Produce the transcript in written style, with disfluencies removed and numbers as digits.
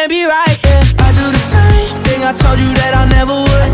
can't be right, yeah. I do the same thing I told you that I never would.